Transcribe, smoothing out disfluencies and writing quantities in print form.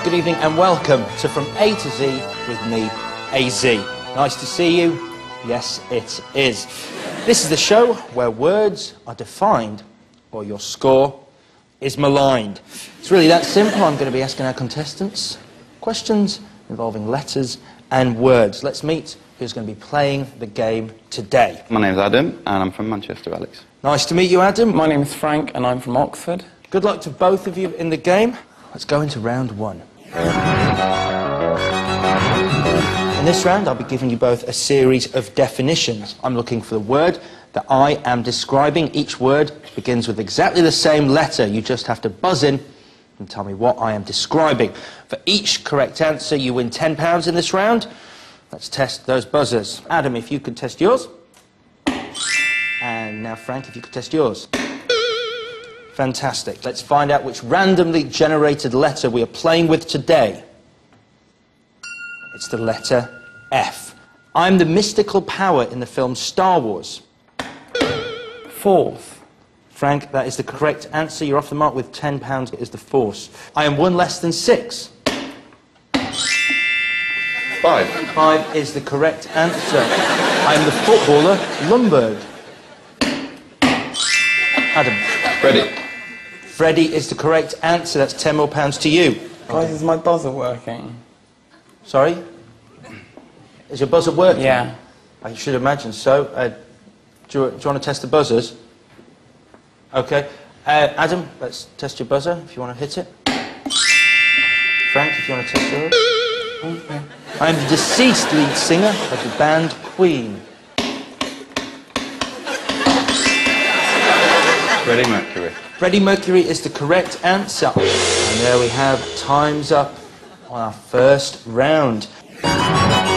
good evening and welcome to From A to Z with me, AZ. Nice to see you. Yes, it is. This is the show where words are defined or your score is maligned. It's really that simple. I'm going to be asking our contestants questions involving letters and words. Let's meet who's going to be playing the game today. My name's Adam, and I'm from Manchester, Alex. Nice to meet you, Adam. My name is Frank, and I'm from Oxford. Good luck to both of you in the game. Let's go into round one. In this round, I'll be giving you both a series of definitions. I'm looking for the word that I am describing. Each word begins with exactly the same letter. You just have to buzz in and tell me what I am describing. For each correct answer, you win £10 in this round. Let's test those buzzers. Adam, if you could test yours. And now, Frank, if you could test yours. Fantastic. Let's find out which randomly generated letter we are playing with today. It's the letter F. I'm the mystical power in the film Star Wars. Force. Frank, that is the correct answer. You're off the mark with £10. It is the force. I am one less than six. 5. 5 is the correct answer. I am the footballer Lundberg. Adam. Ready. Freddie is the correct answer. That's £10 more to you. Guys, is my buzzer working? Sorry? Is your buzzer working? Yeah. I should imagine so. Do you want to test the buzzers? OK. Adam, let's test your buzzer, if you want to hit it. Frank, if you want to test yours. Okay. I am the deceased lead singer of the band Queen. Freddie Mercury. Freddie Mercury is the correct answer. And there we have time's up on our first round.